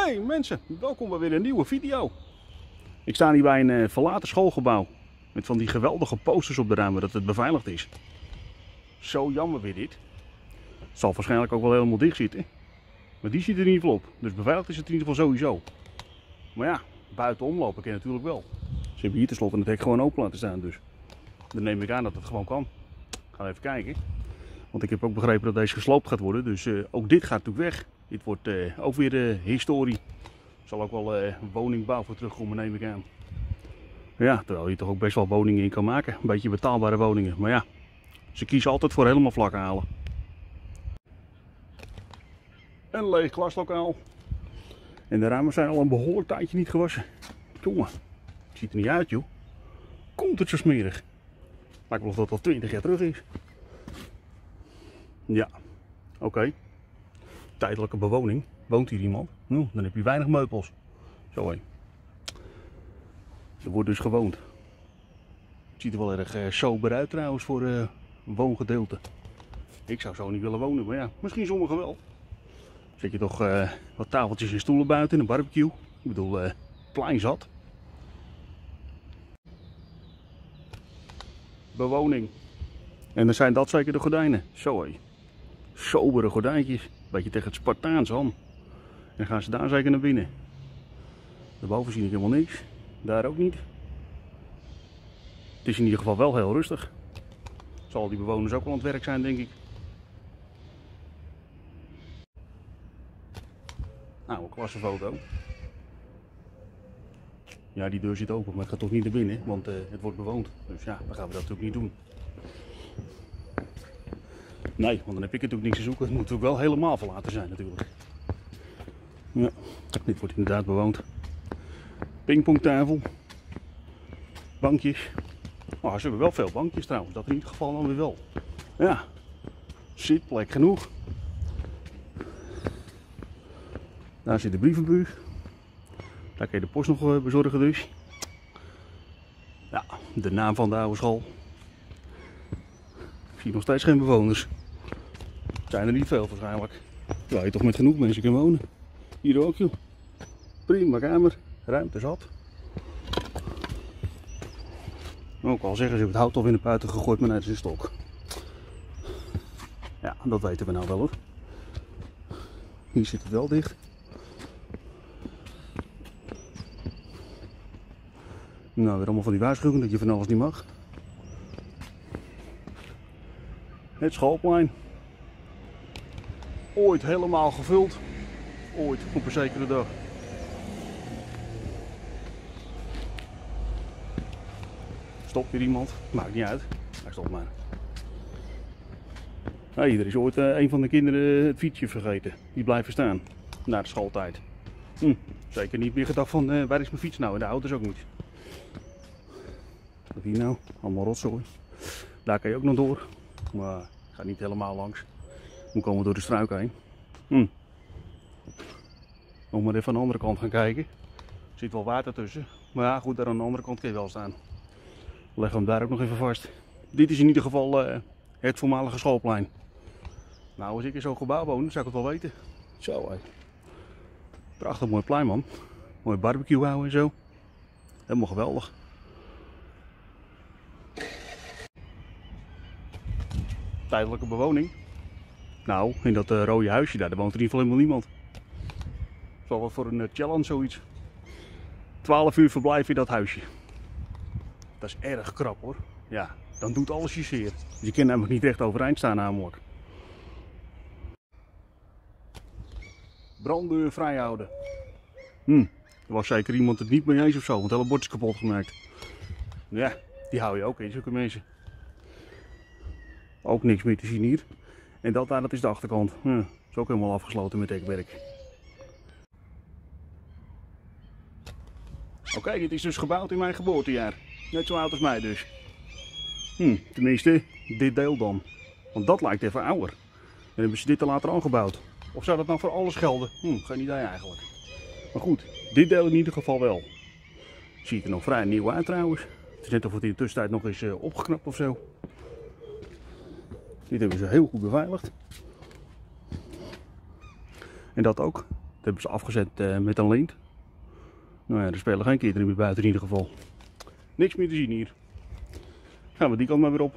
Hey mensen, welkom bij weer een nieuwe video. Ik sta hier bij een verlaten schoolgebouw. Met van die geweldige posters op de ramen dat het beveiligd is. Zo jammer weer dit. Het zal waarschijnlijk ook wel helemaal dicht zitten. Maar die zit er in ieder geval op. Dus beveiligd is het in ieder geval sowieso. Maar ja, buiten omlopen kan je natuurlijk wel. Ze hebben hier tenslotte het hek gewoon open laten staan. Dus dan neem ik aan dat het gewoon kan. Gaan we even kijken. Want ik heb ook begrepen dat deze gesloopt gaat worden. Dus ook dit gaat natuurlijk weg. Dit wordt ook weer historie. Er zal ook wel woningbouw voor terugkomen, neem ik aan. Ja, terwijl je toch ook best wel woningen in kan maken. Een beetje betaalbare woningen. Maar ja, ze kiezen altijd voor helemaal vlak halen. Een leeg klaslokaal. En de ramen zijn al een behoorlijk tijdje niet gewassen. Jongen, het ziet er niet uit joh. Komt het zo smerig. Lijkt wel of dat al 20 jaar terug is. Ja, oké. Tijdelijke bewoning. Woont hier iemand? Nou, dan heb je weinig meubels. Zo heen. Er wordt dus gewoond. Het ziet er wel erg sober uit trouwens voor een woongedeelte. Ik zou zo niet willen wonen, maar ja, misschien sommigen wel. Zet je toch wat tafeltjes en stoelen buiten, een barbecue. Ik bedoel, plein zat. Bewoning. En dan zijn dat zeker de gordijnen. Zo hé. Sobere gordijntjes. Beetje tegen het Spartaans aan. En dan gaan ze daar zeker naar binnen. Daarboven zie ik helemaal niks. Daar ook niet. Het is in ieder geval wel heel rustig. Zal die bewoners ook wel aan het werk zijn, denk ik. Nou, een klassenfoto. Ja, die deur zit open, maar het gaat toch niet naar binnen, want het wordt bewoond. Dus ja, dan gaan we dat natuurlijk niet doen. Nee, want dan heb ik natuurlijk niks te zoeken. Het moet ook wel helemaal verlaten zijn natuurlijk. Ja, dit wordt inderdaad bewoond. Pingpongtafel. Bankjes. Oh, ze hebben wel veel bankjes trouwens. Dat in ieder geval dan weer wel. Ja, zitplek genoeg. Daar zit de brievenbus. Daar kun je de post nog bezorgen dus. Ja, de naam van de oude school. Ik zie nog steeds geen bewoners. Het zijn er niet veel waarschijnlijk. Terwijl je toch met genoeg mensen kan wonen. Hier ook joh. Prima kamer. Ruimte zat. Ook al zeggen ze het hout al in de buiten gegooid, maar net is een stok. Ja, dat weten we nou wel hoor. Hier zit het wel dicht. Nou, weer allemaal van die waarschuwingen dat je van alles niet mag. Het schoolplein. Ooit helemaal gevuld. Ooit, op een zekere dag. Stopt weer iemand. Maakt niet uit. Hij stopt maar. Hey, er is ooit een van de kinderen het fietsje vergeten. Die blijven staan. Na de schooltijd. Zeker niet meer gedacht van waar is mijn fiets nou? En de ouders ook niet. Wat hier nou? Allemaal rotzooi. Daar kan je ook nog door. Maar ik ga niet helemaal langs. Moet komen door de struik heen. Nog maar even aan de andere kant gaan kijken. Er zit wel water tussen. Maar ja, goed, daar aan de andere kant kun je wel staan. We leggen hem daar ook nog even vast. Dit is in ieder geval het voormalige schoolplein. Nou, als ik in zo'n gebouw woon, zou ik het wel weten. Zo, hé. Prachtig mooi plein, man. Mooi barbecue houden en zo. Helemaal geweldig. Tijdelijke bewoning. Nou, in dat rode huisje daar woont er in ieder geval helemaal niemand. Zal wat voor een challenge zoiets. 12 uur verblijf in dat huisje. Dat is erg krap hoor. Ja, dan doet alles je zeer. Je kan namelijk niet recht overeind staan namelijk. Branddeur vrijhouden. Er was zeker iemand het niet mee eens of zo, want het hele bord is kapot gemaakt. Ja, die hou je ook in, zulke mensen. Ook niks meer te zien hier. En dat daar, dat is de achterkant. Ja, is ook helemaal afgesloten met hekwerk. Oké, dit is dus gebouwd in mijn geboortejaar. Net zo oud als mij dus. Tenminste, dit deel dan. Want dat lijkt even ouder. Dan hebben ze dit er later aangebouwd. Of zou dat nou voor alles gelden? Geen idee eigenlijk. Maar goed, dit deel in ieder geval wel. Ziet er nog vrij nieuw uit trouwens. Het is net of het in de tussentijd nog is opgeknapt of zo. Dit hebben ze heel goed beveiligd. En dat ook. hebben ze afgezet met een lint. Nou ja, er spelen geen kinderen meer buiten in ieder geval. Niks meer te zien hier. Gaan we die kant maar weer op.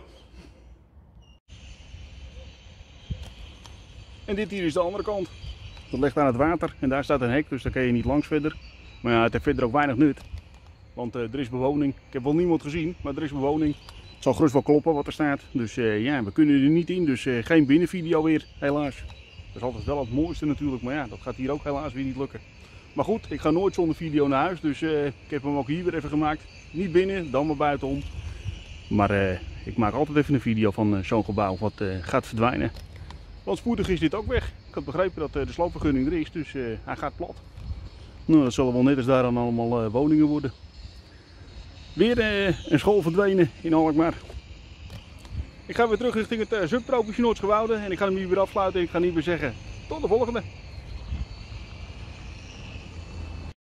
En dit hier is de andere kant. Dat ligt aan het water en daar staat een hek, dus daar kan je niet langs verder. Maar ja, het heeft verder ook weinig nut. Want er is bewoning. Ik heb wel niemand gezien, maar er is bewoning. Het zal gerust wel kloppen wat er staat. Dus ja, we kunnen er niet in. Dus geen binnenvideo weer, helaas. Dat is altijd wel het mooiste natuurlijk. Maar ja, dat gaat hier ook helaas weer niet lukken. Maar goed, ik ga nooit zonder video naar huis. Dus ik heb hem ook hier weer even gemaakt. Niet binnen, dan maar buitenom. Maar ik maak altijd even een video van zo'n gebouw wat gaat verdwijnen. Want spoedig is dit ook weg. Ik had begrepen dat de sloopvergunning er is. Dus hij gaat plat. Nou, dat zullen wel net als daar dan allemaal woningen worden. Weer een school verdwenen in Alkmaar. Ik ga weer terug richting het subtropische Noordsche Wouden en ik ga hem hier weer afsluiten. Ik ga niet meer zeggen tot de volgende.